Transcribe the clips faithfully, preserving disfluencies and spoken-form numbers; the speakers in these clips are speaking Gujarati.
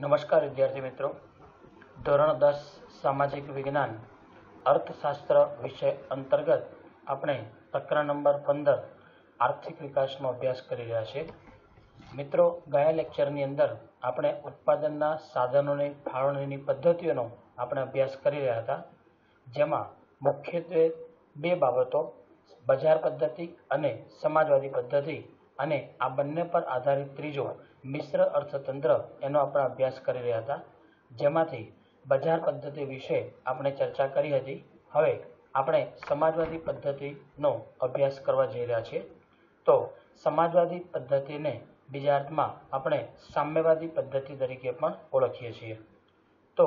નમસ્કાર વિદ્યાર્થી મિત્રો, ધોરણ દસ સામાજિક વિજ્ઞાન અર્થશાસ્ત્ર વિષય અંતર્ગત આપણે પ્રકરણ નંબર પંદર આર્થિક વિકાસનો અભ્યાસ કરી રહ્યા છીએ. મિત્રો, ગયા લેક્ચરની અંદર આપણે ઉત્પાદનના સાધનોની ફાળવણીની પદ્ધતિઓનો આપણે અભ્યાસ કરી રહ્યા હતા, જેમાં મુખ્યત્વે બે બાબતો બજાર પદ્ધતિ અને સમાજવાદી પદ્ધતિ અને આ બંને પર આધારિત ત્રીજો મિશ્ર અર્થતંત્ર એનો આપણે અભ્યાસ કરી રહ્યા હતા, જેમાંથી બજાર પદ્ધતિ વિશે આપણે ચર્ચા કરી હતી. હવે આપણે સમાજવાદી પદ્ધતિનો અભ્યાસ કરવા જઈ રહ્યા છીએ. તો સમાજવાદી પદ્ધતિને બીજા અર્થમાં આપણે સામ્યવાદી પદ્ધતિ તરીકે પણ ઓળખીએ છીએ. તો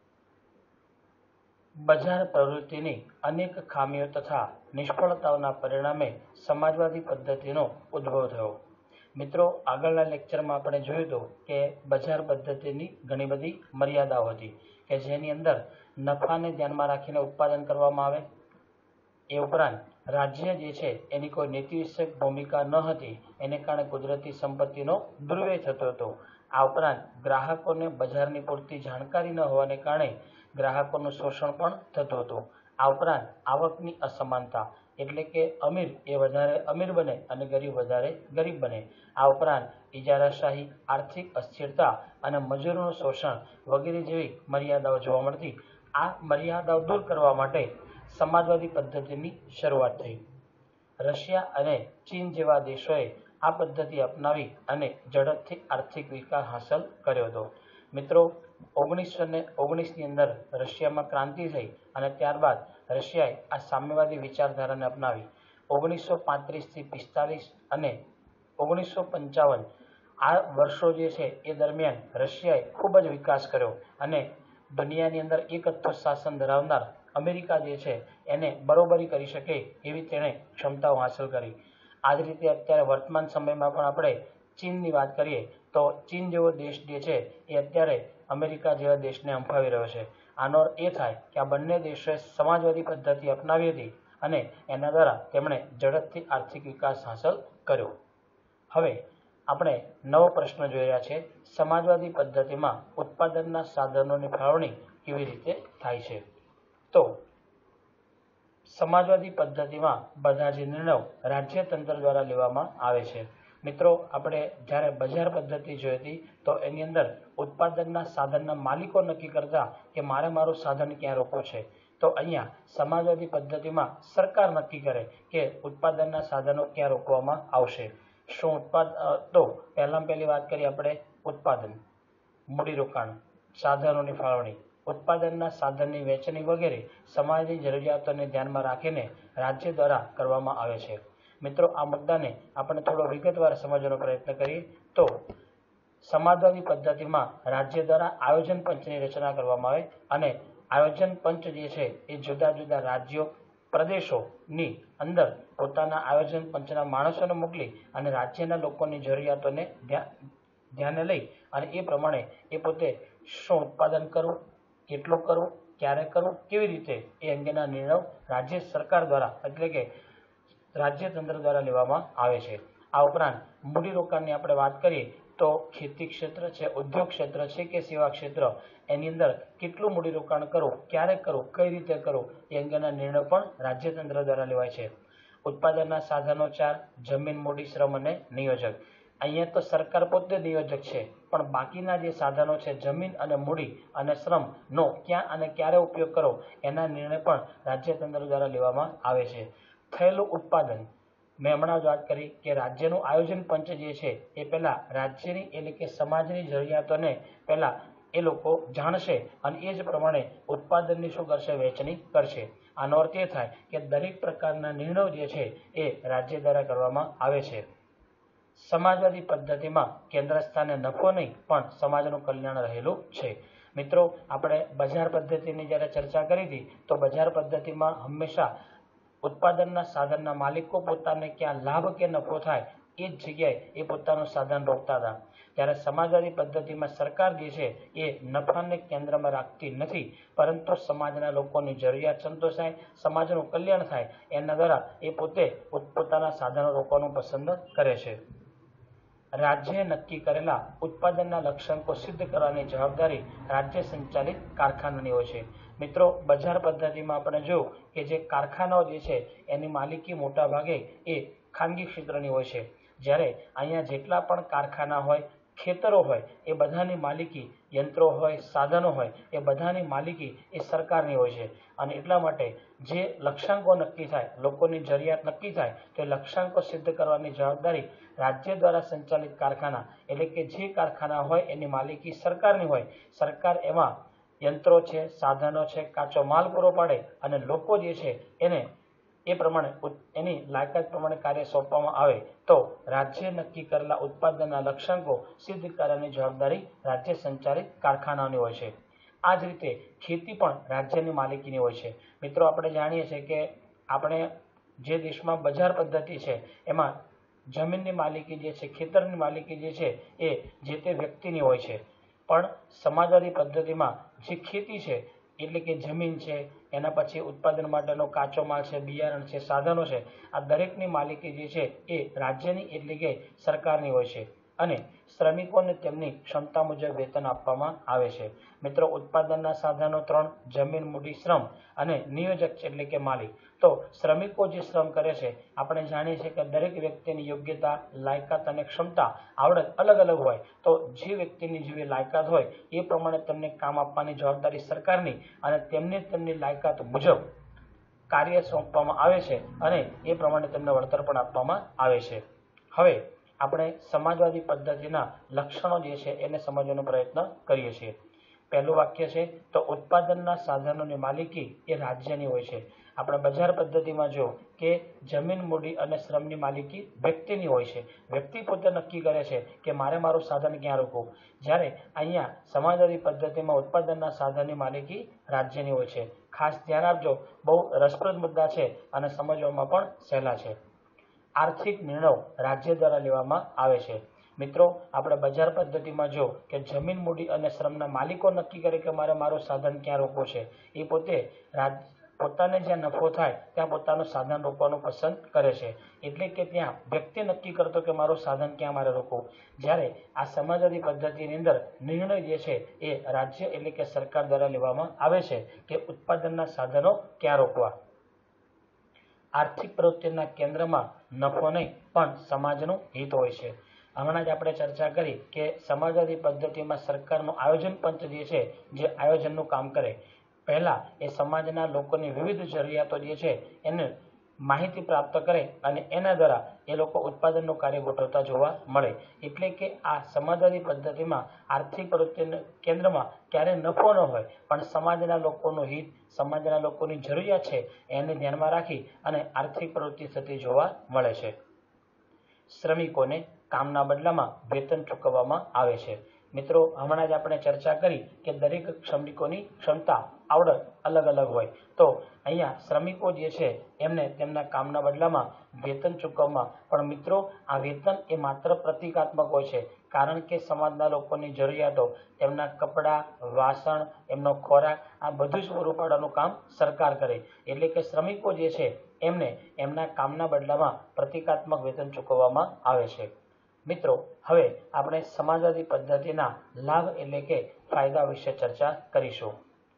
બજાર પ્રવૃત્તિની અનેક ખામીઓ તથા નિષ્ફળતાઓના પરિણામે સમાજવાદી પદ્ધતિનો ઉદ્ભવ થયો. મિત્રો, આગળના લેક્ચરમાં આપણે જોયું હતું કે બજાર પદ્ધતિની ઘણી બધી મર્યાદાઓ હતી કે જેની અંદર નફાને ધ્યાનમાં રાખીને ઉત્પાદન કરવામાં આવે. એ ઉપરાંત રાજ્ય જે છે એની કોઈ નીતિવિષયક ભૂમિકા ન હતી, એને કારણે કુદરતી સંપત્તિનો દુર્વ્યય થતો હતો. આ ઉપરાંત ગ્રાહકોને બજારની પૂરતી જાણકારી ન હોવાને કારણે ગ્રાહકોનું શોષણ પણ થતું હતું. આ ઉપરાંત આવકની અસમાનતા, એટલે કે અમીર એ વધારે અમીર બને અને ગરીબ વધારે ગરીબ બને. આ ઉપરાંત ઇજારાશાહી, આર્થિક અસ્થિરતા અને મજૂરોનું શોષણ વગેરે જેવી મર્યાદાઓ જોવા મળતી. આ મર્યાદાઓ દૂર કરવા માટે સમાજવાદી પદ્ધતિની શરૂઆત થઈ. રશિયા અને ચીન જેવા દેશોએ આ પદ્ધતિ અપનાવી અને ઝડપથી આર્થિક વિકાસ હાંસલ કર્યો હતો. મિત્રો, ઓગણીસો ને ઓગણીસની અંદર રશિયામાં ક્રાંતિ થઈ અને ત્યારબાદ રશિયાએ આ સામ્યવાદી વિચારધારાને અપનાવી. ઓગણીસો પાંત્રીસથી પિસ્તાલીસ અને ઓગણીસો પંચાવન આ વર્ષો જે છે એ દરમિયાન રશિયાએ ખૂબ જ વિકાસ કર્યો અને દુનિયાની અંદર એકત્વ શાસન ધરાવનાર અમેરિકા જે છે એને બરોબરી કરી શકે એવી તેણે ક્ષમતાઓ હાંસલ કરી. આ જ રીતે અત્યારે વર્તમાન સમયમાં પણ આપણે ચીનની વાત કરીએ તો ચીન જેવો દેશ જે છે એ અત્યારે અમેરિકા જેવા દેશને હંફાવી રહ્યો છે. આનો અર્થ એ થાય કે આ બંને દેશોએ સમાજવાદી પદ્ધતિ અપનાવી હતી અને એના દ્વારા તેમણે ઝડપથી આર્થિક વિકાસ હાંસલ કર્યો. હવે આપણે નવો પ્રશ્ન જોઈ રહ્યા છે, સમાજવાદી પદ્ધતિમાં ઉત્પાદનના સાધનોની ફાળવણી કેવી રીતે થાય છે. તો સમાજવાદી પદ્ધતિમાં બધા જ નિર્ણયો રાજ્યતંત્ર દ્વારા લેવામાં આવે છે. મિત્રો, આપણે જ્યારે બજાર પદ્ધતિ જોઈ હતી તો એની અંદર ઉત્પાદનના સાધનના માલિકો નક્કી કરતા કે મારે મારું સાધન ક્યાં રોકવું છે. તો અહીંયા સમાજવાદી પદ્ધતિમાં સરકાર નક્કી કરે કે ઉત્પાદનના સાધનો ક્યાં રોકવામાં આવશે. શું ઉત્પાદન તો પહેલાં પહેલી વાત કરીએ આપણે ઉત્પાદન, મૂડીરોકાણ, સાધનોની ફાળવણી, ઉત્પાદનના સાધનની વહેંચણી વગેરે સમાજની જરૂરિયાતોને ધ્યાનમાં રાખીને રાજ્ય દ્વારા કરવામાં આવે છે. મિત્રો, આ મુદ્દાને આપણે થોડો વિગતવાર સમજવાનો પ્રયત્ન કરીએ તો સમાજવાદી પદ્ધતિમાં રાજ્ય દ્વારા આયોજન પંચની રચના કરવામાં આવે અને આયોજન પંચ જે છે એ જુદા જુદા રાજ્યો, પ્રદેશોની અંદર પોતાના આયોજન પંચના માણસોને મોકલી અને રાજ્યના લોકોની જરૂરિયાતોને ધ્યાને લઈ અને એ પ્રમાણે એ પોતે શું ઉત્પાદન કરવું, કેટલું કરવું, ક્યારે કરવું, કેવી રીતે એ અંગેના નિર્ણયો રાજ્ય સરકાર દ્વારા એટલે કે રાજ્યતંત્ર દ્વારા લેવામાં આવે છે. આ ઉપરાંત મૂડીરોકાણની આપણે વાત કરીએ તો ખેતી ક્ષેત્ર છે, ઉદ્યોગ ક્ષેત્ર છે કે સેવા ક્ષેત્ર, એની અંદર કેટલું મૂડીરોકાણ કરવું, ક્યારે કરવું, કઈ રીતે કરવું એ અંગેના નિર્ણયો પણ રાજ્યતંત્ર દ્વારા લેવાય છે. ઉત્પાદનના સાધનો ચાર: જમીન, મૂડી, શ્રમ અને નિયોજક. અહીંયા તો સરકાર પોતે નિયોજક છે, પણ બાકીના જે સાધનો છે જમીન અને મૂડી અને શ્રમનો ક્યાં અને ક્યારે ઉપયોગ કરવો એના નિર્ણય પણ રાજ્યતંત્ર દ્વારા લેવામાં આવે છે. થયેલું ઉત્પાદન, મેં હમણાં જ વાત કરી કે રાજ્યનું આયોજન પંચ જે છે એ પહેલાં રાજ્યની એટલે કે સમાજની જરૂરિયાતોને પહેલાં એ લોકો જાણશે અને એ જ પ્રમાણે ઉત્પાદનની શું કરશે, વહેંચણી કરશે. આનો અર્થ એ થાય કે દરેક પ્રકારના નિર્ણયો જે છે એ રાજ્ય દ્વારા કરવામાં આવે છે. સમાજવાદી પદ્ધતિમાં કેન્દ્ર સ્થાને નફો નહીં પણ સમાજનું કલ્યાણ રહેલું છે. મિત્રો, આપણે બજાર પદ્ધતિની જ્યારે ચર્ચા કરી હતી તો બજાર પદ્ધતિમાં હંમેશા ઉત્પાદનના સાધનના માલિકો પોતાને ક્યાં લાભ કે નફો થાય એ જ જગ્યાએ એ પોતાનું સાધન રોકતા હતા. ત્યારે સમાજવાદી પદ્ધતિમાં સરકાર જે છે એ નફાને કેન્દ્રમાં રાખતી નથી, પરંતુ સમાજના લોકોની જરૂરિયાત સંતોષાય, સમાજનું કલ્યાણ થાય એના દ્વારા એ પોતે પોતાના સાધનો રોકવાનું પસંદ કરે છે. રાજ્યે નક્કી કરેલા ઉત્પાદનના લક્ષ્યાંકો સિદ્ધ કરવાની જવાબદારી રાજ્ય સંચાલિત કારખાનાની હોય છે. મિત્રો, બજાર પદ્ધતિમાં આપણે જોયું કે જે કારખાનાઓ જે છે એની માલિકી મોટા ભાગે એ ખાનગી ક્ષેત્રની હોય છે, જ્યારે અહીંયા જેટલા પણ કારખાના હોય, ખેતરો હોય, એ બધાની માલિકી, યંત્રો હોય, સાધનો હોય, એ બધાની માલિકી એ સરકારની હોય છે. અને એટલા માટે જે લક્ષ્યાંકો નક્કી થાય, લોકોની જરૂરિયાત નક્કી થાય, તો એ લક્ષ્યાંકો સિદ્ધ કરવાની જવાબદારી રાજ્ય દ્વારા સંચાલિત કારખાના એટલે કે જે કારખાના હોય એની માલિકી સરકારની હોય. સરકાર એમાં યંત્રો છે, સાધનો છે, કાચો માલ પૂરો પાડે અને લોકો જે છે એને એ પ્રમાણે એની લાયકાત પ્રમાણે કાર્ય સોંપવામાં આવે તો રાજ્ય નક્કી કરેલા ઉત્પાદનના લક્ષ્યાંકો સિદ્ધ કરવાની જવાબદારી રાજ્ય સંચાલિત કારખાનાઓની હોય છે. આ જ રીતે ખેતી પણ રાજ્યની માલિકીની હોય છે. મિત્રો, આપણે જાણીએ છીએ કે આપણે જે દેશમાં બજાર પદ્ધતિ છે એમાં જમીનની માલિકી જે છે, ખેતરની માલિકી જે છે એ જે તે વ્યક્તિની હોય છે, પણ સમાજવાદી પદ્ધતિમાં જે ખેતી છે એટલે કે જમીન છે, એના પછી ઉત્પાદન માટેનો કાચો માલ છે, બિયારણ છે, સાધનો છે, આ દરેકની માલિકી જે છે એ રાજ્યની એટલે કે સરકારની હોય છે અને શ્રમિકોને તેમની ક્ષમતા મુજબ વેતન આપવામાં આવે છે. મિત્રો, ઉત્પાદનના સાધનો ત્રણ: જમીન, મૂડી, શ્રમ અને નિયોજક એટલે કે માલિક. તો શ્રમિકો જે શ્રમ કરે છે, આપણે જાણીએ છીએ કે દરેક વ્યક્તિની યોગ્યતા, લાયકાત અને ક્ષમતા, આવડત અલગ અલગ હોય. તો જે વ્યક્તિની જેવી લાયકાત હોય એ પ્રમાણે તેમને કામ આપવાની જવાબદારી સરકારની અને તેમને તેમની લાયકાત મુજબ કાર્ય સોંપવામાં આવે છે અને એ પ્રમાણે તેમને વળતર પણ આપવામાં આવે છે. હવે આપણે સમાજવાદી પદ્ધતિના લક્ષણો જે છે એને સમજવાનો પ્રયત્ન કરીએ છીએ. પહેલું વાક્ય છે તો ઉત્પાદનના સાધનોની માલિકી એ રાજ્યની હોય છે. આપણે બજાર પદ્ધતિમાં જો કે જમીન, મૂડી અને શ્રમની માલિકી વ્યક્તિની હોય છે. વ્યક્તિ પોતે નક્કી કરે છે કે મારે મારું સાધન ક્યાં રોકવું, જ્યારે અહીંયા સમાજવાદી પદ્ધતિમાં ઉત્પાદનના સાધનની માલિકી રાજ્યની હોય છે. ખાસ ધ્યાન આપજો, બહુ રસપ્રદ મુદ્દા છે અને સમજવામાં પણ સહેલા છે. આર્થિક નિર્ણયો રાજ્ય દ્વારા લેવામાં આવે છે. મિત્રો, આપણે બજાર પદ્ધતિમાં જો કે જમીન, મૂડી અને શ્રમના માલિકો નક્કી કરે કે મારે મારું સાધન ક્યાં રોકવું છે. એ પોતે રાજ પોતાને જ્યાં નફો થાય ત્યાં પોતાનું સાધન રોકવાનું પસંદ કરે છે. એટલે કે ત્યાં વ્યક્તિ નક્કી કરતો કે મારું સાધન ક્યાં મારે રોકવું, જ્યારે આ સમાજવાદી પદ્ધતિની અંદર નિર્ણય જે છે એ રાજ્ય એટલે કે સરકાર દ્વારા લેવામાં આવે છે કે ઉત્પાદનના સાધનો ક્યાં રોકવા. આર્થિક પ્રવૃત્તિના કેન્દ્રમાં નફો નહીં પણ સમાજનું હિત હોય છે. હમણાં જ આપણે ચર્ચા કરી કે સમાજવાદી પદ્ધતિમાં સરકારનું આયોજન પંચ જે છે જે આયોજનનું કામ કરે, પહેલાં એ સમાજના લોકોની વિવિધ જરૂરિયાતો જે છે એને માહિતી પ્રાપ્ત કરે અને એના દ્વારા એ લોકો ઉત્પાદનનું કાર્ય ગોઠવતા જોવા મળે. એટલે કે આ સમાજવાદી પદ્ધતિમાં આર્થિક પ્રવૃત્તિના કેન્દ્રમાં ક્યારે નફો ન હોય પણ સમાજના લોકોનું હિત, સમાજના લોકોની જરૂરિયાત છે એને ધ્યાનમાં રાખી અને આર્થિક પ્રવૃત્તિ થતી જોવા મળે છે. શ્રમિકોને કામના બદલામાં વેતન ચૂકવવામાં આવે છે. મિત્રો, હમણાં જ આપણે ચર્ચા કરી કે દરેક શ્રમિકોની ક્ષમતા, આવડત અલગ અલગ હોય. તો અહીંયા શ્રમિકો જે છે એમને તેમના કામના બદલામાં વેતન ચૂકવવામાં, પણ મિત્રો આ વેતન એ માત્ર પ્રતિકાત્મક હોય છે, કારણ કે સમાજના લોકોની જરૂરિયાતો, તેમના કપડાં, વાસણ, એમનો ખોરાક આ બધું જ પૂરું પાડવાનું કામ સરકાર કરે. એટલે કે શ્રમિકો જે છે એમને એમના કામના બદલામાં પ્રતિકાત્મક વેતન ચૂકવવામાં આવે છે. મિત્રો, હવે આપણે સમાજવાદી પદ્ધતિના લાભ એટલે કે ફાયદા વિશે ચર્ચા કરીશું.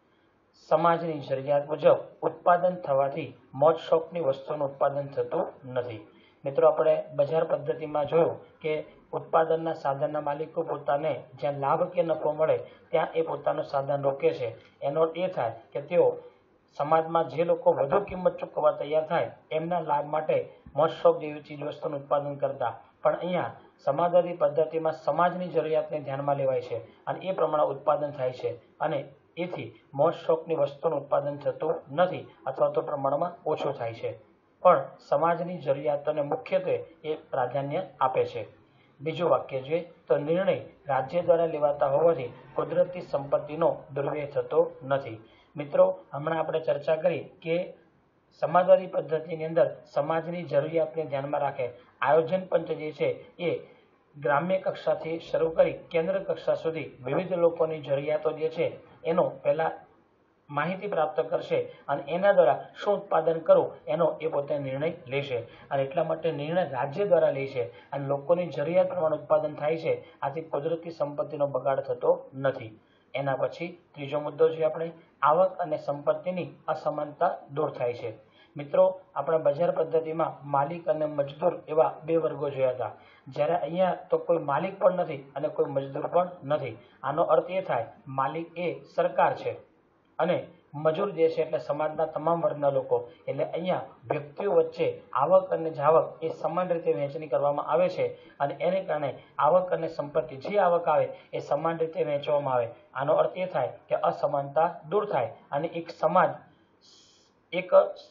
સમાજની જરૂરિયાત મુજબ ઉત્પાદન થવાથી મોજ શોખની વસ્તુનું ઉત્પાદન થતું નથી. મિત્રો, આપણે બજાર પદ્ધતિમાં જોયું કે ઉત્પાદનના સાધનના માલિકો પોતાને જ્યાં લાભ કે નફો મળે ત્યાં એ પોતાનું સાધન રોકે છે. એનો અર્થ એ થાય કે તેઓ સમાજમાં જે લોકો વધુ કિંમત ચૂકવવા તૈયાર થાય એમના લાભ માટે મોજ શોખ જેવી ચીજ વસ્તુનું ઉત્પાદન કરતા, પણ અહીંયા સમાજવાદી પદ્ધતિમાં સમાજની જરૂરિયાતને ધ્યાનમાં લેવાય છે અને એ પ્રમાણે ઉત્પાદન થાય છે અને એથી મોજ શોખની વસ્તુનું ઉત્પાદન થતું નથી અથવા તો પ્રમાણમાં ઓછું થાય છે, પણ સમાજની જરૂરિયાતોને મુખ્યત્વે એ પ્રાધાન્ય આપે છે. બીજું વાક્ય જોઈએ તો નિર્ણય રાજ્ય દ્વારા લેવાતા હોવાથી કુદરતી સંપત્તિનો દુર્વ્યય થતો નથી. મિત્રો, હમણાં આપણે ચર્ચા કરી કે સમાજવાદી પદ્ધતિની અંદર સમાજની જરૂરિયાતને ધ્યાનમાં રાખે આયોજન પંચ જે છે એ ગ્રામ્ય કક્ષાથી શરૂ કરી કેન્દ્ર કક્ષા સુધી વિવિધ લોકોની જરૂરિયાતો જે છે એનો પહેલાં માહિતી પ્રાપ્ત કરશે અને એના દ્વારા શું ઉત્પાદન કરવું એનો એ પોતે નિર્ણય લેશે અને એટલા માટે નિર્ણય રાજ્ય દ્વારા લે છે અને લોકોની જરૂરિયાત પ્રમાણે ઉત્પાદન થાય છે. આથી કુદરતી સંપત્તિનો બગાડ થતો નથી. એના પછી ત્રીજો મુદ્દો છે આપણે આવક અને સંપત્તિની અસમાનતા દૂર થાય છે. મિત્રો, આપણે બજાર પદ્ધતિમાં માલિક અને મજદૂર એવા બે વર્ગો જોયા હતા, જ્યારે અહીંયા તો કોઈ માલિક પણ નથી અને કોઈ મજદૂર પણ નથી. આનો અર્થ એ થાય માલિક એ સરકાર છે અને મજૂર જે છે એટલે સમાજના તમામ વર્ગના લોકો. એટલે અહીંયા વ્યક્તિઓ વચ્ચે આવક અને જાવક એ સમાન રીતે વહેંચણી કરવામાં આવે છે અને એને કારણે આવક અને સંપત્તિ જે આવક આવે એ સમાન રીતે વહેંચવામાં આવે. આનો અર્થ એ થાય કે અસમાનતા દૂર થાય અને એક સમાજ, એક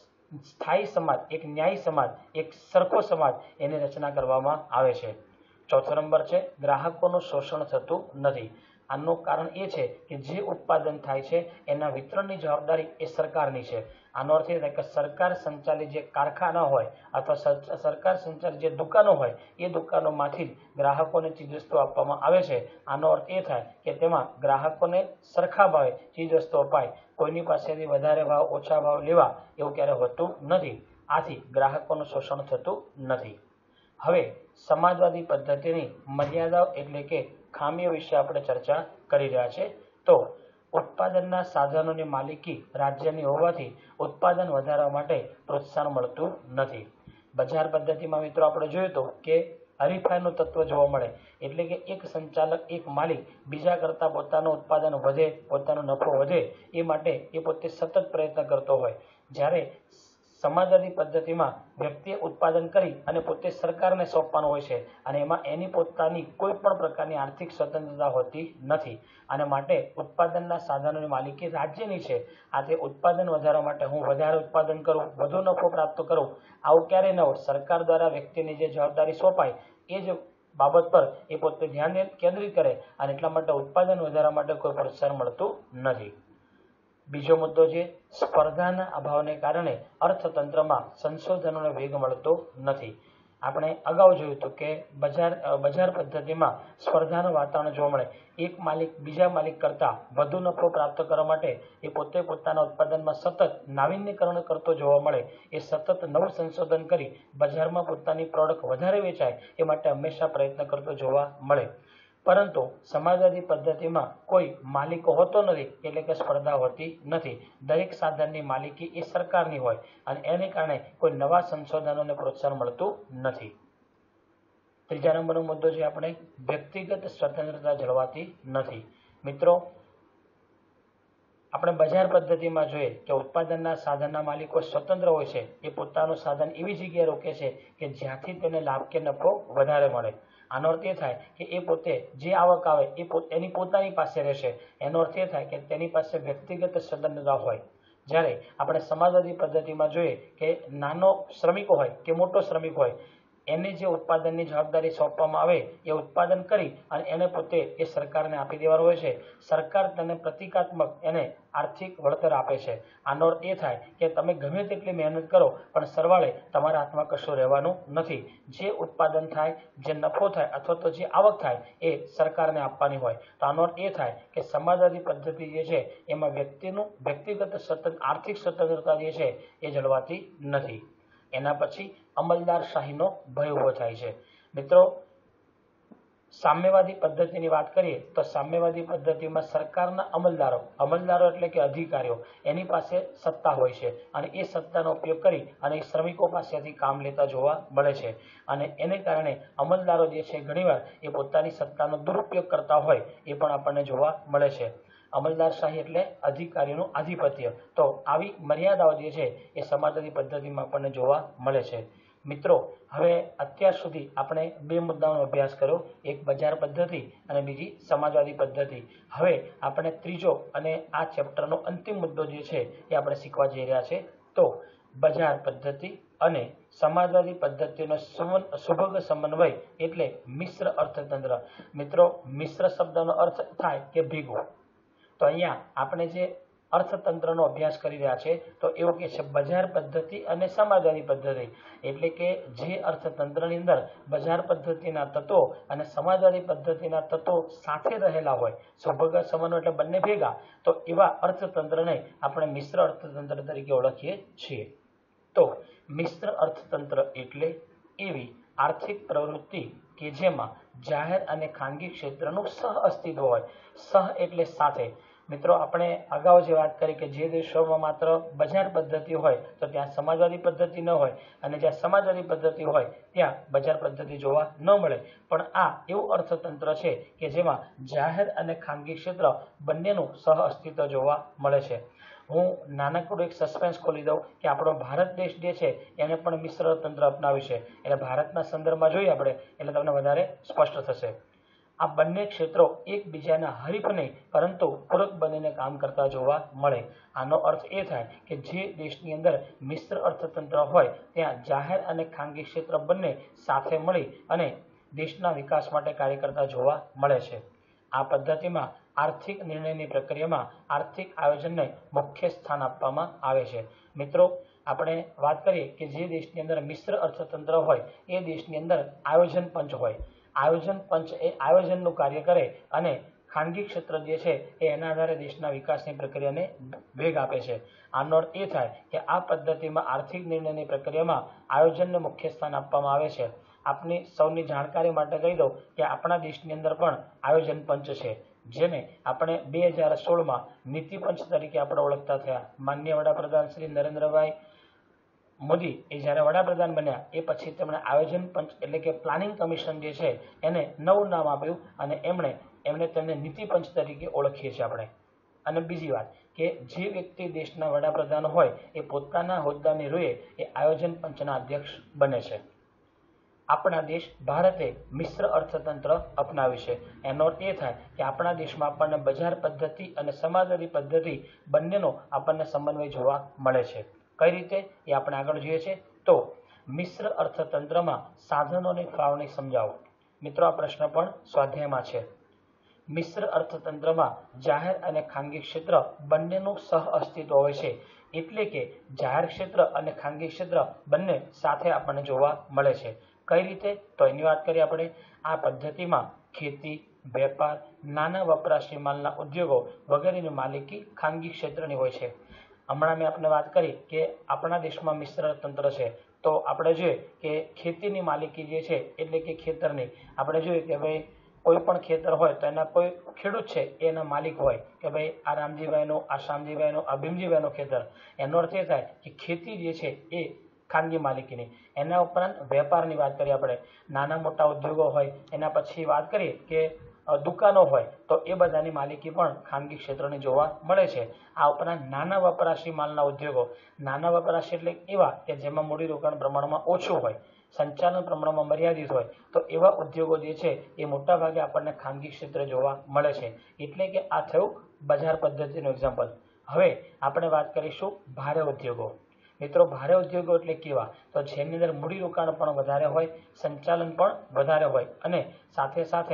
સ્થાયી સમાજ, એક ન્યાયી સમાજ, એક સરખો સમાજ એની રચના કરવામાં આવે છે. ચોથો નંબર છે ગ્રાહકોનું શોષણ થતું નથી. આનું કારણ એ છે કે જે ઉત્પાદન થાય છે એના વિતરણની જવાબદારી એ સરકારની છે. આનો અર્થ એ થાય કે સરકાર સંચાલિત જે કારખાના હોય અથવા સરકાર સંચાલિત જે દુકાનો હોય એ દુકાનોમાંથી જ ગ્રાહકોને ચીજવસ્તુઓ આપવામાં આવે છે. આનો અર્થ એ થાય કે તેમાં ગ્રાહકોને સરખા ભાવે ચીજવસ્તુઓ અપાય. કોઈની પાસેથી વધારે ભાવ ઓછા ભાવ લેવા એવું ક્યારે હોતું નથી. આથી ગ્રાહકોનું શોષણ થતું નથી. હવે સમાજવાદી પદ્ધતિની મર્યાદાઓ એટલે કે ખામીઓ વિશે આપણે ચર્ચા કરી રહ્યા છે. તો ઉત્પાદનના સાધનોની માલિકી રાજ્યની હોવાથી ઉત્પાદન વધારવા માટે પ્રોત્સાહન મળતું નથી. બજાર પદ્ધતિમાં મિત્રો આપણે જોયું તો કે હરીફાઈનું તત્વ જોવા મળે, એટલે કે એક સંચાલક, એક માલિક બીજા કરતાં પોતાનું ઉત્પાદન વધે, પોતાનો નફો વધે એ માટે એ પોતે સતત પ્રયત્ન કરતો હોય. જ્યારે સમાજવાદી પદ્ધતિમાં વ્યક્તિએ ઉત્પાદન કરી અને પોતે સરકારને સોંપવાનું હોય છે અને એમાં એની પોતાની કોઈ પણ પ્રકારની આર્થિક સ્વતંત્રતા હોતી નથી અને માટે ઉત્પાદનના સાધનોની માલિકી રાજ્યની છે. આથી ઉત્પાદન વધારવા માટે હું વધારે ઉત્પાદન કરું, વધુ નફો પ્રાપ્ત કરું, આવું ક્યારેય ન હોય. સરકાર દ્વારા વ્યક્તિની જે જવાબદારી સોંપાય એ જ બાબત પર એ પોતે ધ્યાન કેન્દ્રિત કરે અને એટલા માટે ઉત્પાદન વધારવા માટે કોઈ પ્રોત્સાહન મળતું નથી. બીજો મુદ્દો છે સ્પર્ધાના અભાવને કારણે અર્થતંત્રમાં સંશોધનોને વેગ મળતો નથી. આપણે અગાઉ જોયું હતું કે બજાર બજાર પદ્ધતિમાં સ્પર્ધાનું વાતાવરણ જોવા મળે. એક માલિક બીજા માલિક કરતાં વધુ નફો પ્રાપ્ત કરવા માટે એ પોતે પોતાના ઉત્પાદનમાં સતત નાવીન્યકરણ કરતો જોવા મળે. એ સતત નવું સંશોધન કરી બજારમાં પોતાની પ્રોડક્ટ વધારે વેચાય એ માટે હંમેશા પ્રયત્ન કરતો જોવા મળે. પરંતુ સમાજવાદી પદ્ધતિમાં કોઈ માલિકો હોતો નથી, એટલે કે સ્પર્ધા હોતી નથી. દરેક સાધનની માલિકી એ સરકારની હોય અને એને કારણે કોઈ નવા સંશોધનોને પ્રોત્સાહન મળતું નથી. ત્રીજા નંબરનો મુદ્દો છે આપણે વ્યક્તિગત સ્વતંત્રતા જળવાતી નથી. મિત્રો, આપણે બજાર પદ્ધતિમાં જોઈએ કે ઉત્પાદનના સાધનના માલિકો સ્વતંત્ર હોય છે. એ પોતાનું સાધન એવી જગ્યાએ રોકે છે કે જ્યાંથી તેને લાભ કે નફો વધારે મળે. આનો અર્થ એ થાય કે એ પોતે જે આવક આવે એ એની પોતાની પાસે રહેશે. એનો અર્થ એ થાય કે તેની પાસે વ્યક્તિગત સ્વતંત્રતા હોય. જ્યારે આપણે સમાજવાદી પદ્ધતિમાં જોઈએ કે નાનો શ્રમિક હોય કે મોટો શ્રમિક હોય, એને જે ઉત્પાદનની જવાબદારી સોંપવામાં આવે એ ઉત્પાદન કરી અને એને પોતે એ સરકારને આપી દેવાનું હોય છે. સરકાર તેને પ્રતિકાત્મક એને આર્થિક વળતર આપે છે. આનો અર્થ એ થાય કે તમે ગમે તેટલી મહેનત કરો પણ સરવાળે તમારા હાથમાં કશું રહેવાનું નથી. જે ઉત્પાદન થાય, જે નફો થાય અથવા તો જે આવક થાય એ સરકારને આપવાની હોય. તો આનો અર્થ એ થાય કે સમાજવાદી પદ્ધતિ જે છે એમાં વ્યક્તિનું વ્યક્તિગત સ્વતંત્ર આર્થિક સ્વતંત્રતા જે છે એ જળવાતી નથી. એના પછી અમલદારશાહીનો ભય ઊભો થાય છે. મિત્રો, સામ્યવાદી પદ્ધતિની વાત કરીએ તો સામ્યવાદી પદ્ધતિમાં સરકારના અમલદારો અમલદારો એટલે કે અધિકારીઓ એની પાસે સત્તા હોય છે અને એ સત્તાનો ઉપયોગ કરી અને એ શ્રમિકો પાસેથી કામ લેતા જોવા મળે છે અને એને કારણે અમલદારો જે છે ઘણીવાર એ પોતાની સત્તાનો દુરુપયોગ કરતા હોય એ પણ આપણને જોવા મળે છે. અમલદારશાહી એટલે અધિકારીનું આધિપત્ય. તો આવી મર્યાદાઓ જે છે એ સમાજવાદી પદ્ધતિમાં આપણને જોવા મળે છે. મિત્રો, હવે અત્યાર સુધી આપણે બે મુદ્દાઓનો અભ્યાસ કર્યો, એક બજાર પદ્ધતિ અને બીજી સમાજવાદી પદ્ધતિ. હવે આપણે ત્રીજો અને આ ચેપ્ટરનો અંતિમ મુદ્દો જે છે એ આપણે શીખવા જઈ રહ્યા છે. તો બજાર પદ્ધતિ અને સમાજવાદી પદ્ધતિનો સુભગ સમન્વય એટલે મિશ્ર અર્થતંત્ર. મિત્રો, મિશ્ર શબ્દનો અર્થ થાય કે ભેગું. તો અહીંયા આપણે જે અર્થતંત્રનો અભ્યાસ કરી રહ્યા છે તો એવું કે છે બજાર પદ્ધતિ અને સમાજવાદી પદ્ધતિ, એટલે કે જે અર્થતંત્રની અંદર બજાર પદ્ધતિના તત્વો અને સમાજવાદી પદ્ધતિના તત્વો સાથે રહેલા હોય, સૌભાગ્ય સમન્વય એટલે બંને ભેગા, તો એવા અર્થતંત્રને આપણે મિશ્ર અર્થતંત્ર તરીકે ઓળખીએ છીએ. તો મિશ્ર અર્થતંત્ર એટલે એવી આર્થિક પ્રવૃત્તિ કે જેમાં જાહેર અને ખાનગી ક્ષેત્રનું સહ અસ્તિત્વ હોય. સહ એટલે સાથે. મિત્રો, આપણે અગાઉ જે વાત કરી કે જે દેશોમાં માત્ર બજાર પદ્ધતિ હોય તો ત્યાં સમાજવાદી પદ્ધતિ ન હોય, અને જ્યાં સમાજવાદી પદ્ધતિ હોય ત્યાં બજાર પદ્ધતિ જોવા ન મળે. પણ આ એવું અર્થતંત્ર છે કે જેમાં જાહેર અને ખાનગી ક્ષેત્ર બંનેનું સહ અસ્તિત્વ જોવા મળે છે. હું નાનકડું એક સસ્પેન્સ ખોલી દઉં કે આપણો ભારત દેશ જે છે એને પણ મિશ્ર તંત્ર અપનાવ્યું છે. એટલે ભારતના સંદર્ભમાં જોઈએ આપણે એટલે તમને વધારે સ્પષ્ટ થશે. આ બંને ક્ષેત્રો એકબીજાના હરીફ નહીં પરંતુ પૂરક બનીને કામ કરતા જોવા મળે. આનો અર્થ એ થાય કે જે દેશની અંદર મિશ્ર અર્થતંત્ર હોય ત્યાં જાહેર અને ખાનગી ક્ષેત્ર બંને સાથે મળી અને દેશના વિકાસ માટે કાર્ય કરતા જોવા મળે છે. આ પદ્ધતિમાં આર્થિક નિર્ણયની પ્રક્રિયામાં આર્થિક આયોજનને મુખ્ય સ્થાન આપવામાં આવે છે. મિત્રો, આપણે વાત કરીએ કે જે દેશની અંદર મિશ્ર અર્થતંત્ર હોય એ દેશની અંદર આયોજન પંચ હોય. આયોજન પંચ એ આયોજનનું કાર્ય કરે અને ખાનગી ક્ષેત્ર જે છે એ એના આધારે દેશના વિકાસની પ્રક્રિયાને વેગ આપે છે. આનો અર્થ એ થાય કે આ પદ્ધતિમાં આર્થિક નિર્ણયની પ્રક્રિયામાં આયોજનને મુખ્ય સ્થાન આપવામાં આવે છે. આપની સૌની જાણકારી માટે કહી દઉં કે આપણા દેશની અંદર પણ આયોજન પંચ છે, જેને આપણે બે હજાર સોળમાં નીતિ પંચ તરીકે આપણે ઓળખતા થયા. માનનીય વડાપ્રધાન શ્રી નરેન્દ્રભાઈ મોદી એ જ્યારે વડાપ્રધાન બન્યા એ પછી તેમણે આયોજન પંચ એટલે કે પ્લાનિંગ કમિશન જે છે એને નવું નામ આપ્યું અને એમણે એમને તેમને નીતિ પંચ તરીકે ઓળખીએ છીએ આપણે. અને બીજી વાત કે જે વ્યક્તિ દેશના વડાપ્રધાન હોય એ પોતાના હોદ્દાની રૂએ એ આયોજન પંચના અધ્યક્ષ બને છે. આપણા દેશ ભારતે મિશ્ર અર્થતંત્ર અપનાવ્યું છે. એનો અર્થ એ થાય કે આપણા દેશમાં આપણને બજાર પદ્ધતિ અને સમાજવાદી પદ્ધતિ બંનેનો આપણને સમન્વય જોવા મળે છે. કઈ રીતે એ આપણે આગળ જોઈએ છે. તો મિશ્ર અર્થતંત્રમાં સાધનોની ફાળવણી સમજાવો. મિત્રો, આ પ્રશ્ન પણ સ્વાધ્યાયમાં છે. મિશ્ર અર્થતંત્રમાં જાહેર અને ખાનગી ક્ષેત્ર બંનેનું સહ અસ્તિત્વ હોય છે, એટલે કે જાહેર ક્ષેત્ર અને ખાનગી ક્ષેત્ર બંને સાથે આપણને જોવા મળે છે. કઈ રીતે? તો એની વાત કરીએ આપણે. આ પદ્ધતિમાં ખેતી, વેપાર, નાના વપરાશી માલના ઉદ્યોગો વગેરેની માલિકી ખાનગી ક્ષેત્રની હોય છે. હમણાં મેં આપને વાત કરી કે આપણા દેશમાં મિશ્ર તંત્ર છે, તો આપણે જોઈએ કે ખેતીની માલિકી જે છે એટલે કે ખેતરની આપણે જોઈએ કે ભાઈ કોઈ પણ ખેતર હોય તો એના કોઈ ખેડૂત છે એના માલિક હોય કે ભાઈ આ રામજીભાઈનું, આ શ્યામજીભાઈનું, આ ભીમજીભાઈનું ખેતર. એનો અર્થ એ થાય કે ખેતી જે છે એ ખાનગી માલિકીની. એના ઉપરાંત વેપારની વાત કરીએ આપણે, નાના મોટા ઉદ્યોગો હોય, એના પછી વાત કરીએ કે દુકાનો હોય તો એ બધાની માલિકી પણ ખાનગી ક્ષેત્રની જોવા મળે છે. આ ઉપરાંત નાના વપરાશી માલના ઉદ્યોગો, નાના વપરાશી એટલે એવા કે જેમાં મૂડીરોકાણ પ્રમાણમાં ઓછું હોય, સંચાલન પ્રમાણમાં મર્યાદિત હોય, તો એવા ઉદ્યોગો જે છે એ મોટાભાગે આપણને ખાનગી ક્ષેત્રે જોવા મળે છે. એટલે કે આ થયું બજાર પદ્ધતિનું એક્ઝામ્પલ. હવે આપણે વાત કરીશું ભારે ઉદ્યોગો. મિત્રો, ભારે ઉદ્યોગો એટલે કેવા? તો જેની અંદર મૂડીરોકાણ પણ વધારે હોય, સંચાલન પણ વધારે હોય અને સાથે સાથે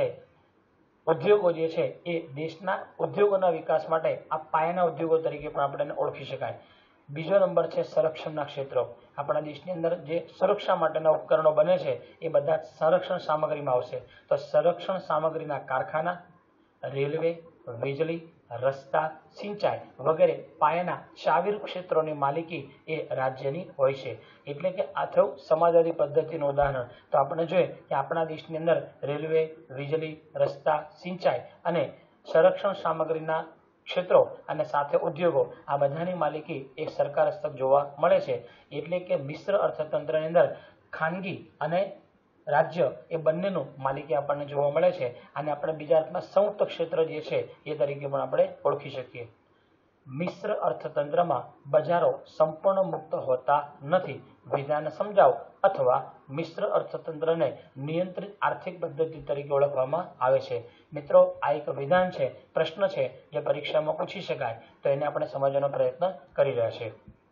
ઉદ્યોગો જે છે એ દેશના ઉદ્યોગોના વિકાસ માટે આ પાયાના ઉદ્યોગો તરીકે પણ આપણે ઓળખી શકાય. બીજો નંબર છે સંરક્ષણના ક્ષેત્રો. આપણા દેશની અંદર જે સુરક્ષા માટેના ઉપકરણો બને છે એ બધા સંરક્ષણ સામગ્રીમાં આવશે. તો સંરક્ષણ સામગ્રીના કારખાના, રેલવે, વીજળી, રસ્તા, સિંચાઈ વગેરે પાયાના ચાવીરૂપ ક્ષેત્રોની માલિકી એ રાજ્યની હોય છે. એટલે કે આ થયું સમાજવાદી પદ્ધતિનું ઉદાહરણ. તો આપણે જોઈએ કે આપણા દેશની અંદર રેલવે, વીજળી, રસ્તા, સિંચાઈ અને સંરક્ષણ સામગ્રીના ક્ષેત્રો અને સાથે ઉદ્યોગો આ બધાની માલિકી એ સરકાર હસ્તક જોવા મળે છે. એટલે કે મિશ્ર અર્થતંત્રની અંદર ખાનગી અને રાજ્ય એ બંનેનું માલિકી આપણને જોવા મળે છે. અને આપણે બીજા અર્થમાં સંયુક્ત ક્ષેત્ર જે છે એ તરીકે પણ આપણે ઓળખી શકીએ. મિશ્ર અર્થતંત્રમાં બજારો સંપૂર્ણ મુક્ત હોતા નથી. વિધાન સમજાવો. અથવા મિશ્ર અર્થતંત્રને નિયંત્રિત આર્થિક પદ્ધતિ તરીકે ઓળખવામાં આવે છે. મિત્રો, આ એક વિધાન છે, પ્રશ્ન છે જે પરીક્ષામાં પૂછી શકાય, તો એને આપણે સમજવાનો પ્રયત્ન કરી રહ્યા છીએ.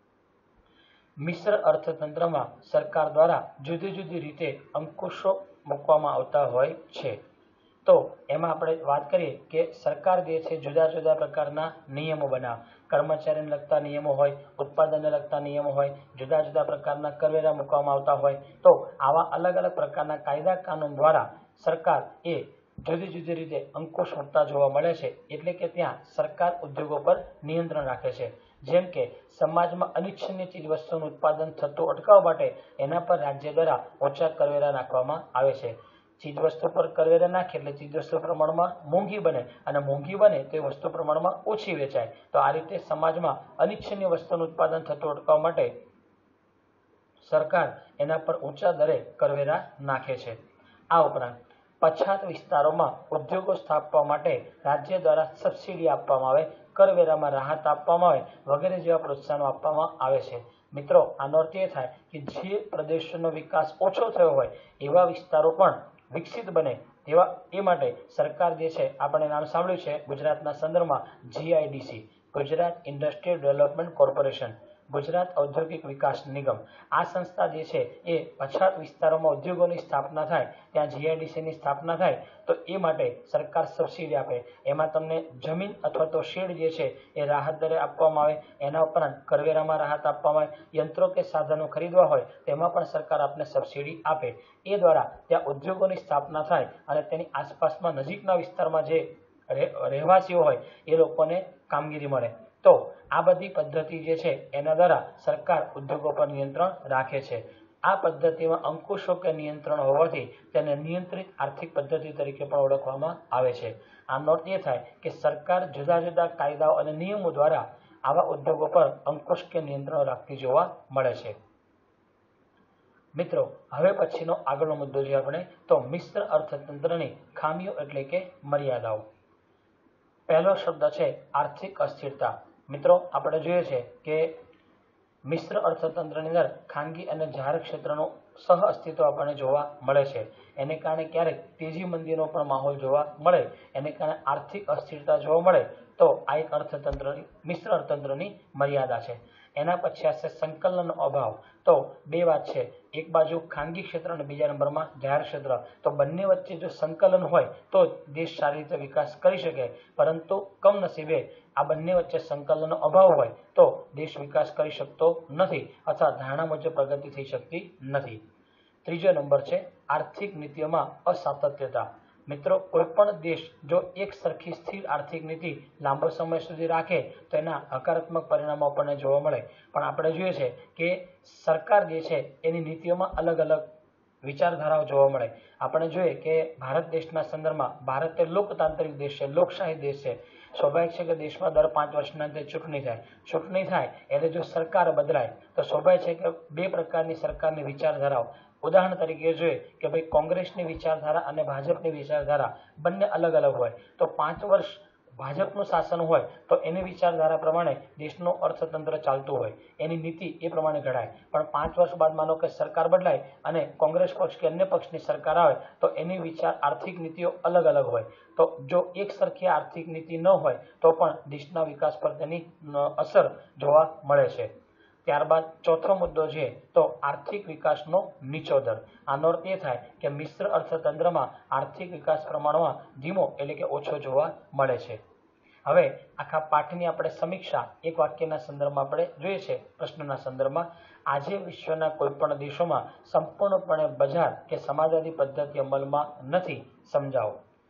મિશ્ર અર્થતંત્રમાં સરકાર દ્વારા જુદી જુદી રીતે અંકુશો મૂકવામાં આવતા હોય છે. તો એમાં આપણે વાત કરીએ કે સરકાર જે છે જુદા જુદા પ્રકારના નિયમો બનાવે, કર્મચારીને લગતા નિયમો હોય, ઉત્પાદનને લગતા નિયમો હોય, જુદા જુદા પ્રકારના કરવેરા મૂકવામાં આવતા હોય. તો આવા અલગ અલગ પ્રકારના કાયદા કાનૂન દ્વારા સરકાર એ જુદી જુદી રીતે અંકુશ મૂકતા જોવા મળે છે. એટલે કે ત્યાં સરકાર ઉદ્યોગો પર નિયંત્રણ રાખે છે. જેમ કે સમાજમાં અનિચ્છનીય ચીજ વસ્તુનું ઉત્પાદન થતું અટકાવવા માટે એના પર રાજ્ય દ્વારા ઓછા કરવેરા નાખવામાં આવે છે. ચીજ વસ્તુ પર કરવેરા નાખે એટલે ચીજ વસ્તુ પ્રમાણમાં મોંઘી બને, અને મોંઘી બને તો એ વસ્તુ પ્રમાણમાં ઓછી વેચાય. તો આ રીતે સમાજમાં અનિચ્છનીય વસ્તુનું ઉત્પાદન થતું અટકાવવા માટે સરકાર એના પર ઊંચા દરે કરવેરા નાખે છે. આ ઉપરાંત પછાત વિસ્તારોમાં ઉદ્યોગો સ્થાપવા માટે રાજ્ય દ્વારા સબસિડી આપવામાં આવે, કરવેરામાં રાહત આપવામાં આવે વગેરે જેવા પ્રોત્સાહનો આપવામાં આવે છે. મિત્રો, આનો અર્થ એ થાય કે જે પ્રદેશોનો વિકાસ ઓછો થયો હોય એવા વિસ્તારો પણ વિકસિત બને તેવા એ માટે સરકાર જે છે, આપણે નામ સાંભળ્યું છે ગુજરાતના સંદર્ભમાં GIDC, Gujarat industrial development corporation, Gujarat ઔદ્યોગિક વિકાસ નિગમ. આ સંસ્થા જે છે એ પછાત વિસ્તારોમાં ઉદ્યોગોની સ્થાપના થાય, ત્યાં જીઆઈડીસીની સ્થાપના થાય તો એ માટે સરકાર સબસિડી આપે. એમાં તમને જમીન અથવા તો શેડ જે છે એ રાહત દરે આપવામાં આવે. એના ઉપરાંત કરવેરામાં રાહત આપવામાં આવે. યંત્રો કે સાધનો ખરીદવા હોય તેમાં પણ સરકાર આપને સબસિડી આપે. એ દ્વારા ત્યાં ઉદ્યોગોની સ્થાપના થાય અને તેની આસપાસમાં નજીકના વિસ્તારમાં જે રહેવાસીઓ હોય એ લોકોને કામગીરી મળે. તો આ બધી પદ્ધતિ જે છે એના દ્વારા સરકાર ઉદ્યોગો પર નિયંત્રણ રાખે છે. આ પદ્ધતિમાં અંકુશો કે નિયંત્રણ હોવાથી તેને નિયંત્રિત આર્થિક પદ્ધતિ તરીકે પણ ઓળખવામાં આવે છે. આનો અર્થ એ થાય કે સરકાર જુદા જુદા કાયદાઓ અને નિયમો દ્વારા આવા ઉદ્યોગો પર અંકુશ કે નિયંત્રણ રાખતી જોવા મળે છે. મિત્રો, હવે પછીનો આગળનો મુદ્દો છે આપણે તો મિશ્ર અર્થતંત્રની ખામીઓ એટલે કે મર્યાદાઓ. પહેલો શબ્દ છે આર્થિક અસ્થિરતા. મિત્રો, આપણે જોઈએ છે કે મિશ્ર અર્થતંત્રની અંદર ખાનગી અને જાહેર ક્ષેત્રનું સહ અસ્તિત્વ આપણને જોવા મળે છે. એને કારણે ક્યારેક તેજી મંદીનો પણ માહોલ જોવા મળે, એને કારણે આર્થિક અસ્થિરતા જોવા મળે. તો આ એક અર્થતંત્રની મિશ્ર અર્થતંત્રની મર્યાદા છે. એના પછી હશે સંકલનનો અભાવ. તો બે વાત છે, એક બાજુ ખાનગી ક્ષેત્ર અને બીજા નંબરમાં જાહેર ક્ષેત્ર. તો બંને વચ્ચે જો સંકલન હોય તો દેશ સારી રીતે વિકાસ કરી શકે, પરંતુ કમનસીબે આ બંને વચ્ચે સંકલનનો અભાવ હોય તો દેશ વિકાસ કરી શકતો નથી અથવા ધારણા મુજબ પ્રગતિ થઈ શકતી નથી. ત્રીજો નંબર છે આર્થિક નીતિઓમાં અસાતત્યતા. મિત્રો, કોઈ પણ દેશ જો એક સરખી સ્થિર આર્થિક નીતિ લાંબો સમય સુધી રાખે તો એના હકારાત્મક પરિણામો આપણને જોવા મળે. પણ આપણે જોઈએ છે કે સરકાર જે છે એની નીતિઓમાં અલગ અલગ વિચારધારાઓ જોવા મળે. આપણે જોઈએ કે ભારત દેશના સંદર્ભમાં ભારત એ લોકતાંત્રિક દેશ છે, લોકશાહી દેશ છે. સ્વાભાવિક છે કે દેશમાં દર પાંચ વર્ષના અંતે ચૂંટણી થાય. ચૂંટણી થાય એટલે જો સરકાર બદલાય તો સ્વાભાવિક છે કે બે પ્રકારની સરકારની વિચારધારાઓ, ઉદાહરણ તરીકે જોઈએ કે ભાઈ કોંગ્રેસની વિચારધારા અને ભાજપની વિચારધારા બંને અલગ અલગ હોય. તો પાંચ વર્ષ ભાજપનું શાસન હોય તો એની વિચારધારા પ્રમાણે દેશનું અર્થતંત્ર ચાલતું હોય, એની નીતિ એ પ્રમાણે ઘડાય. પણ પાંચ વર્ષ બાદ માનો કે સરકાર બદલાય અને કોંગ્રેસ પક્ષ કે અન્ય પક્ષની સરકાર આવે તો એની વિચાર આર્થિક નીતિઓ અલગ અલગ હોય. તો જો એક સરખી આર્થિક નીતિ ન હોય તો પણ દેશના વિકાસ પર તેની અસર જોવા મળે છે. ત્યારબાદ ચોથો મુદ્દો છે તો આર્થિક વિકાસનો નીચો દર. આનો અર્થ એ થાય કે મિશ્ર અર્થતંત્રમાં આર્થિક વિકાસ પ્રમાણમાં ધીમો એટલે કે ઓછો જોવા મળે છે. હવે આખા પાઠની આપણે સમીક્ષા એક વાક્યના સંદર્ભમાં આપણે જોઈએ છે, પ્રશ્નના સંદર્ભમાં. આજે વિશ્વના કોઈ પણ દેશોમાં સંપૂર્ણપણે બજાર કે સમાજવાદી પદ્ધતિ અમલમાં નથી. સમજાવો.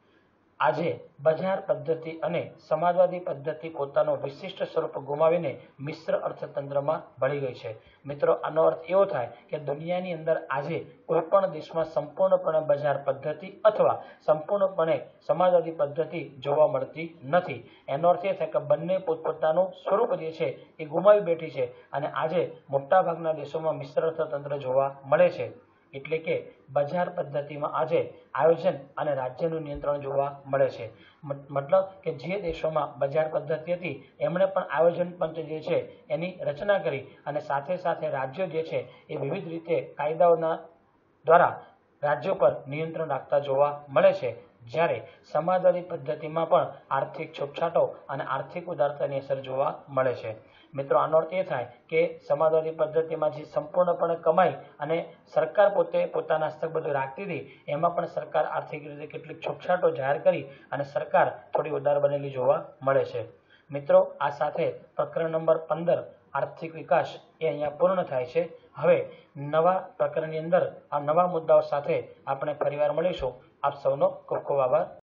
આજે બજાર પદ્ધતિ અને સમાજવાદી પદ્ધતિ પોતાનું વિશિષ્ટ સ્વરૂપ ગુમાવીને મિશ્ર અર્થતંત્રમાં ભળી ગઈ છે. મિત્રો, આનો અર્થ એવો થાય કે દુનિયાની અંદર આજે કોઈ પણ દેશમાં સંપૂર્ણપણે બજાર પદ્ધતિ અથવા સંપૂર્ણપણે સમાજવાદી પદ્ધતિ જોવા મળતી નથી. એનો અર્થ એ થાય કે બંને પોતપોતાનું સ્વરૂપ જે છે એ ગુમાવી બેઠી છે અને આજે મોટાભાગના દેશોમાં મિશ્ર અર્થતંત્ર જોવા મળે છે. એટલે કે બજાર પદ્ધતિમાં આજે આયોજન અને રાજ્યનું નિયંત્રણ જોવા મળે છે. મતલબ કે જે દેશોમાં બજાર પદ્ધતિ હતી એમણે પણ આયોજન પંચ જે છે એની રચના કરી અને સાથે સાથે રાજ્યો જે છે એ વિવિધ રીતે કાયદાઓના દ્વારા રાજ્યો પર નિયંત્રણ રાખતા જોવા મળે છે. જ્યારે સમાજવાદી પદ્ધતિમાં પણ આર્થિક છૂટછાટો અને આર્થિક ઉદારતાની અસર જોવા મળે છે. મિત્રો, આનો અર્થ એ થાય કે સમાજવાદી પદ્ધતિમાં જે સંપૂર્ણપણે કમાઈ અને સરકાર પોતે પોતાના હસ્તક બધું રાખતી હતી, એમાં પણ સરકાર આર્થિક રીતે કેટલીક છૂટછાટો જાહેર કરી અને સરકાર થોડી ઉદાર બનેલી જોવા મળે છે. મિત્રો, આ સાથે પ્રકરણ નંબર પંદર આર્થિક વિકાસ એ અહીંયા પૂર્ણ થાય છે. હવે નવા પ્રકરણની અંદર આ નવા મુદ્દાઓ સાથે આપણે ફરીવાર મળીશું. આપ સૌનો ખૂબ ખૂબ આભાર.